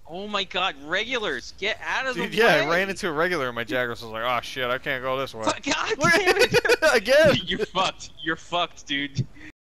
Oh my god, regulars, get out of Dude, the yeah, way! I ran into a regular and my Jaguars was like, oh shit, I can't go this way. God damn it! Again! You're fucked. You're fucked, dude.